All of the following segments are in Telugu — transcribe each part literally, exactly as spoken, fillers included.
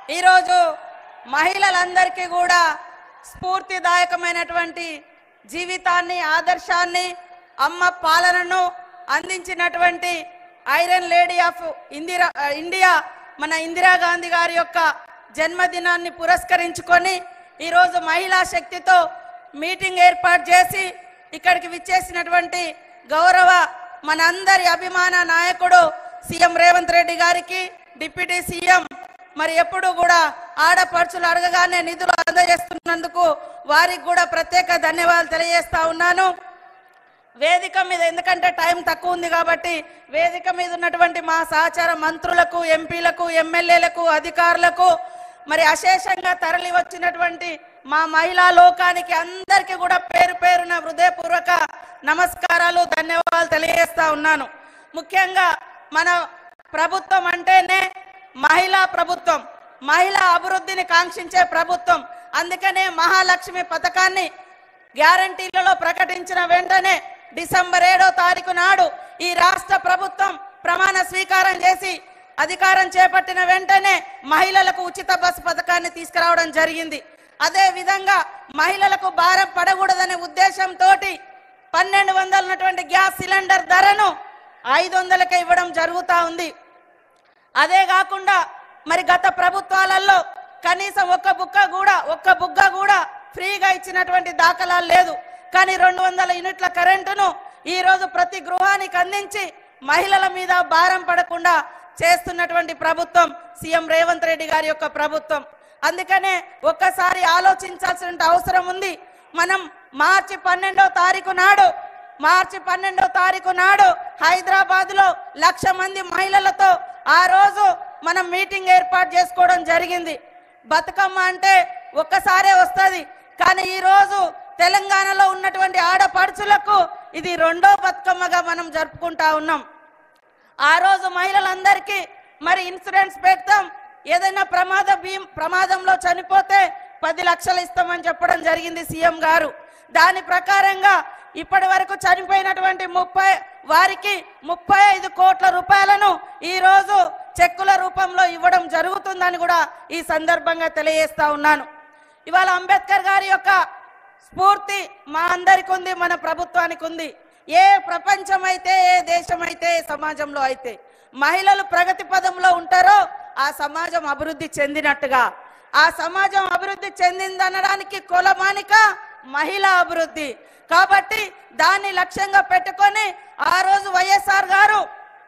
ఈరోజు మహిళలందరికీ కూడా స్ఫూర్తిదాయకమైనటువంటి జీవితాన్ని ఆదర్శాన్ని అమ్మ పాలనను అందించినటువంటి iron lady of Indira India మన ఇందిరాగాంధీ గారి యొక్క జన్మదినాన్ని పురస్కరించుకొని ఈరోజు మహిళా శక్తితో మీటింగ్ ఏర్పాటు చేసి ఇక్కడికి విచ్చేసినటువంటి గౌరవ మనందరి అభిమాన నాయకుడు సీఎం రేవంత్ రెడ్డి గారికి డిప్యూటీ సీఎం మరి ఎప్పుడు కూడా ఆడపడుచులు అడగగానే నిధులు అందజేస్తున్నందుకు వారికి కూడా ప్రత్యేక ధన్యవాదాలు తెలియజేస్తా ఉన్నాను. వేదిక మీద ఎందుకంటే టైం తక్కువ ఉంది కాబట్టి వేదిక మీద ఉన్నటువంటి మా సహచార మంత్రులకు, ఎంపీలకు, ఎమ్మెల్యేలకు, అధికారులకు, మరి అశేషంగా తరలి వచ్చినటువంటి మా మహిళా లోకానికి అందరికీ కూడా పేరు పేరున హృదయపూర్వక నమస్కారాలు, ధన్యవాదాలు తెలియజేస్తా ఉన్నాను. ముఖ్యంగా మన ప్రభుత్వం అంటేనే మహిళా ప్రభుత్వం, మహిళా అభివృద్ధిని కాంక్షించే ప్రభుత్వం. అందుకనే మహాలక్ష్మి పథకాన్ని గ్యారంటీలలో ప్రకటించిన వెంటనే డిసెంబర్ ఏడో తారీఖు నాడు ఈ రాష్ట్ర ప్రభుత్వం ప్రమాణ స్వీకారం చేసి అధికారం చేపట్టిన వెంటనే మహిళలకు ఉచిత బస్సు పథకాన్ని తీసుకురావడం జరిగింది. అదే విధంగా మహిళలకు భారం పడకూడదనే ఉద్దేశంతో పన్నెండు వందలు ఉన్నటువంటి గ్యాస్ సిలిండర్ ధరను ఐదు వందలకే ఇవ్వడం జరుగుతూ ఉంది. అదే కాకుండా మరి గత ప్రభుత్వాలలో కనీసం ఒక్క బుక్క కూడా ఒక్క బుగ్గ కూడా ఫ్రీగా ఇచ్చినటువంటి దాఖలాలు లేదు. కానీ రెండు వందల యూనిట్ల కరెంటును ఈ రోజు ప్రతి గృహానికి అందించి మహిళల మీద భారం పడకుండా చేస్తున్నటువంటి ప్రభుత్వం సీఎం రేవంత్ రెడ్డి గారి యొక్క ప్రభుత్వం. అందుకనే ఒక్కసారి ఆలోచించాల్సిన అవసరం ఉంది. మనం మార్చి పన్నెండో తారీఖు నాడు మార్చి పన్నెండో తారీఖు నాడు హైదరాబాద్ లో లక్ష మంది మహిళలతో ఆ రోజు మనం మీటింగ్ ఏర్పాటు చేసుకోవడం జరిగింది. బతుకమ్మ అంటే ఒక్కసారే వస్తుంది, కానీ ఈ రోజు తెలంగాణలో ఉన్నటువంటి ఆడపడుచులకు ఇది రెండో బతుకమ్మగా మనం జరుపుకుంటా ఉన్నాం. ఆ రోజు మహిళలందరికీ మరి ఇన్సూరెన్స్ పెడతాం, ఏదైనా ప్రమాద భీం ప్రమాదంలో చనిపోతే పది లక్షలు ఇస్తామని చెప్పడం జరిగింది సీఎం గారు. దాని ప్రకారంగా ఇప్పటి వరకు చనిపోయినటువంటి ముప్పై వారికి ముప్పై ఐదు కోట్ల రూపాయలను ఈ రోజు చెక్కుల రూపంలో ఇవ్వడం జరుగుతుందని కూడా ఈ సందర్భంగా తెలియజేస్తా ఉన్నాను. ఇవాళ అంబేద్కర్ గారి యొక్క స్ఫూర్తి మా అందరికి ఉంది, మన ప్రభుత్వానికి ఉంది. ఏ ప్రపంచం అయితే, ఏ దేశం అయితే, ఏ సమాజంలో అయితే మహిళలు ప్రగతి పదంలో ఉంటారో ఆ సమాజం అభివృద్ధి చెందినట్టుగా, ఆ సమాజం అభివృద్ధి చెందిందనడానికి కొలమానిక మహిళా అభివృద్ధి. కాబట్టి దాన్ని లక్ష్యంగా పెట్టుకొని ఆ రోజు వైఎస్ఆర్ గారు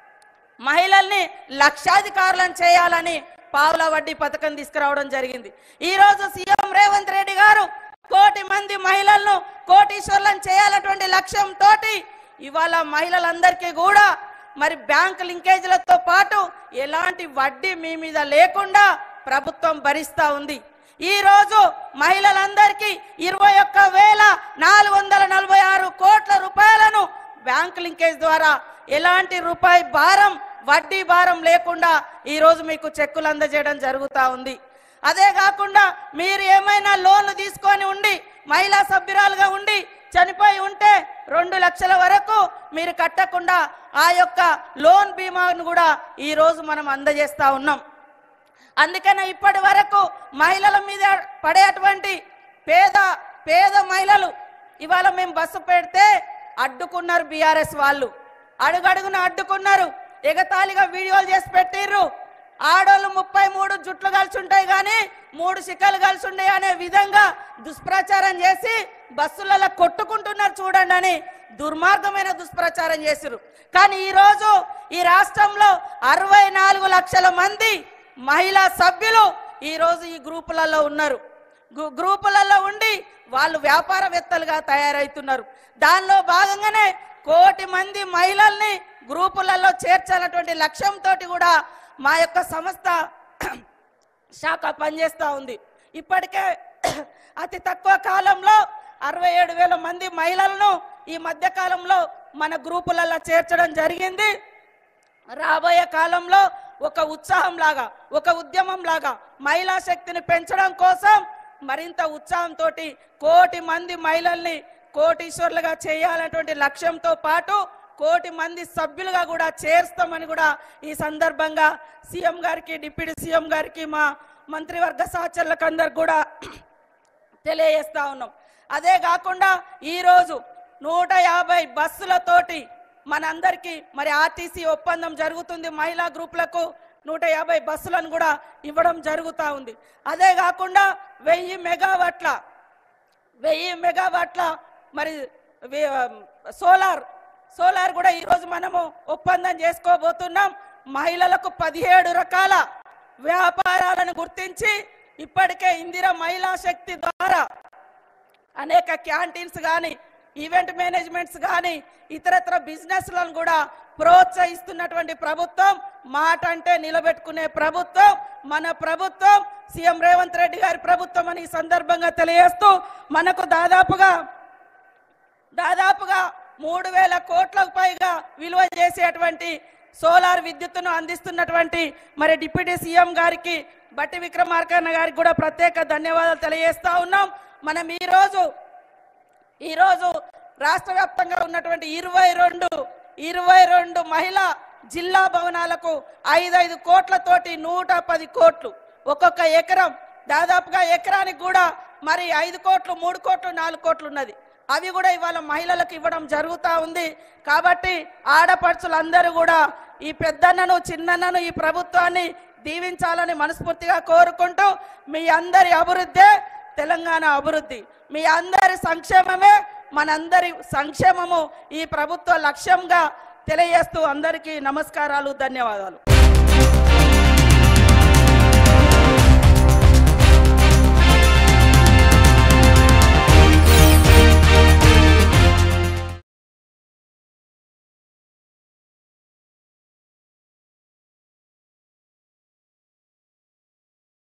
మహిళల్ని లక్షాధికారులను చేయాలని పావుల వడ్డీ పథకం తీసుకురావడం జరిగింది. ఈ రోజు సీఎం రేవంత్ రెడ్డి గారు కోటి మంది మహిళలను కోటీశ్వర్లను చేయాలటువంటి లక్ష్యంతో ఇవాళ మహిళలందరికీ కూడా మరి బ్యాంక్ లింకేజీలతో పాటు ఎలాంటి వడ్డీ మీ మీద లేకుండా ప్రభుత్వం భరిస్తా ఉంది. ఈ రోజు మహిళలందరికీ ఇరవై ఒక్క వేల నాలుగు వందల నలభై ఆరు కోట్ల రూపాయలను బ్యాంక్ లింకేజ్ ద్వారా ఎలాంటి రూపాయి భారం వడ్డీ భారం లేకుండా ఈ రోజు మీకు చెక్కులు అందజేయడం జరుగుతూ ఉంది. అదే కాకుండా మీరు ఏమైనా లోన్లు తీసుకొని ఉండి మహిళా సభ్యురాలుగా ఉండి చనిపోయి ఉంటే రెండు లక్షల వరకు మీరు కట్టకుండా ఆ యొక్క లోన్ బీమాను కూడా ఈ రోజు మనం అందజేస్తా ఉన్నాం. అందుకనే ఇప్పటి వరకు మహిళల మీద పడేటువంటి పేద పేద మహిళలు ఇవాళ మేము బస్సు పెడితే అడ్డుకున్నారు బీఆర్ఎస్ వాళ్ళు, అడుగడుగున అడ్డుకున్నారు, ఎగతాళిగా వీడియోలు చేసి పెట్టిర్రు. ఆడోళ్ళు ముప్పై మూడు జుట్లు కలిసి ఉంటాయి కానీ మూడు శిఖలు కలిసి ఉండే అనే విధంగా దుష్ప్రచారం చేసి బస్సులలో కొట్టుకుంటున్నారు చూడండి అని దుర్మార్గమైన దుష్ప్రచారం చేసిరు. కానీ ఈరోజు ఈ రాష్ట్రంలో అరవై నాలుగు లక్షల మంది మహిళా సభ్యులు ఈరోజు ఈ గ్రూపులలో ఉన్నారు. గ్రూపులలో ఉండి వాళ్ళు వ్యాపారవేత్తలుగా తయారవుతున్నారు. దానిలో భాగంగానే కోటి మంది మహిళల్ని గ్రూపులలో చేర్చాలన్నటువంటి లక్ష్యంతో కూడా మా యొక్క సంస్థ శాఖ పనిచేస్తూ ఉంది. ఇప్పటికే అతి తక్కువ కాలంలో అరవై ఏడు వేల మంది మహిళలను ఈ మధ్య కాలంలో మన గ్రూపులలో చేర్చడం జరిగింది. రాబోయే కాలంలో ఒక ఉత్సాహం లాగా, ఒక ఉద్యమం లాగా మహిళా శక్తిని పెంచడం కోసం మరింత ఉత్సాహంతో కోటి మంది మహిళల్ని కోటీశ్వర్లుగా చేయాలనేటువంటి లక్ష్యంతో పాటు కోటి మంది సభ్యులుగా కూడా చేర్స్తామని కూడా ఈ సందర్భంగా సీఎం గారికి, డిప్యూటీ సీఎం గారికి, మా మంత్రివర్గ సహచరులకు అందరు కూడా తెలియజేస్తా ఉన్నాం. అదే కాకుండా ఈరోజు నూట యాభై బస్సులతోటి మనందరికీ మరి ఆర్టీసీ ఒప్పందం జరుగుతుంది. మహిళా గ్రూపులకు నూట యాభై బస్సులను కూడా ఇవ్వడం జరుగుతూ ఉంది. అదే కాకుండా వెయ్యి మెగావాట్ల వెయ్యి మెగావాట్ల మరి సోలార్ సోలార్ కూడా ఈరోజు మనము ఒప్పందం చేసుకోబోతున్నాం. మహిళలకు పదిహేడు రకాల వ్యాపారాలను గుర్తించి ఇప్పటికే ఇందిరా మహిళా శక్తి ద్వారా అనేక క్యాంటీన్స్ కానీ ఈవెంట్ మేనేజ్మెంట్స్ కానీ ఇతరత్ర బిజినెస్లను కూడా ప్రోత్సహిస్తున్నటువంటి ప్రభుత్వం, మాట అంటే నిలబెట్టుకునే ప్రభుత్వం మన ప్రభుత్వం, సీఎం రేవంత్ రెడ్డి గారి ప్రభుత్వం అని ఈ సందర్భంగా తెలియజేస్తూ మనకు దాదాపుగా దాదాపుగా మూడు వేల కోట్లకు పైగా విలువ చేసేటువంటి సోలార్ విద్యుత్తును అందిస్తున్నటువంటి మరి డిప్యూటీ సీఎం గారికి బట్టి విక్రమార్కన్న గారికి కూడా ప్రత్యేక ధన్యవాదాలు తెలియజేస్తా ఉన్నాం. మనం ఈరోజు ఈరోజు రాష్ట్ర వ్యాప్తంగా ఉన్నటువంటి ఇరవై రెండు ఇరవై రెండు మహిళా జిల్లా భవనాలకు ఐదైదు కోట్లతోటి నూట పది కోట్లు ఒక్కొక్క ఎకరం, దాదాపుగా ఎకరానికి కూడా మరి ఐదు కోట్లు మూడు కోట్లు నాలుగు కోట్లు ఉన్నది. అవి కూడా ఇవాళ మహిళలకు ఇవ్వడం జరుగుతూ ఉంది. కాబట్టి ఆడపడుచులందరూ కూడా ఈ పెద్దన్నను చిన్నన్నను ఈ ప్రభుత్వాన్ని దీవించాలని మనస్ఫూర్తిగా కోరుకుంటూ మీ అందరి అభివృద్ధే తెలంగాణ అభివృద్ధి, మీ అందరి సంక్షేమమే మనందరి సంక్షేమము ఈ ప్రభుత్వ లక్ష్యంగా తెలియజేస్తూ అందరికీ నమస్కారాలు, ధన్యవాదాలు.